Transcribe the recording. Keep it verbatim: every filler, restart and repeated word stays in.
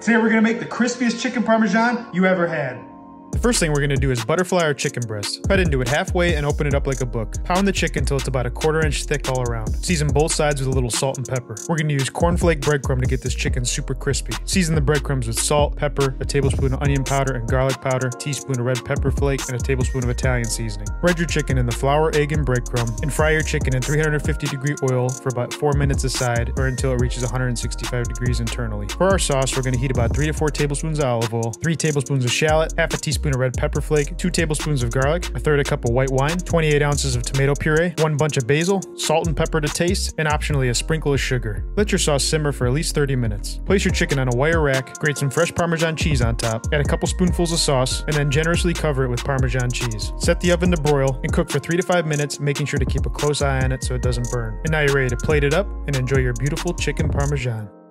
Today we're gonna make the crispiest chicken Parmesan you ever had. The first thing we're going to do is butterfly our chicken breast. Cut into it halfway and open it up like a book. Pound the chicken until it's about a quarter inch thick all around. Season both sides with a little salt and pepper. We're going to use cornflake breadcrumb to get this chicken super crispy. Season the breadcrumbs with salt, pepper, a tablespoon of onion powder and garlic powder, a teaspoon of red pepper flake, and a tablespoon of Italian seasoning. Bread your chicken in the flour, egg, and breadcrumb, and fry your chicken in three hundred fifty degree oil for about four minutes aside or until it reaches one hundred sixty-five degrees internally. For our sauce, we're going to heat about three to four tablespoons of olive oil, three tablespoons of shallot, half a teaspoon of red pepper flake, two tablespoons of garlic, a third a cup of white wine, twenty-eight ounces of tomato puree, one bunch of basil, salt and pepper to taste, and optionally a sprinkle of sugar. Let your sauce simmer for at least thirty minutes. Place your chicken on a wire rack, grate some fresh Parmesan cheese on top, add a couple spoonfuls of sauce, and then generously cover it with Parmesan cheese. Set the oven to broil and cook for three to five minutes, making sure to keep a close eye on it so it doesn't burn. And now you're ready to plate it up and enjoy your beautiful chicken Parmesan.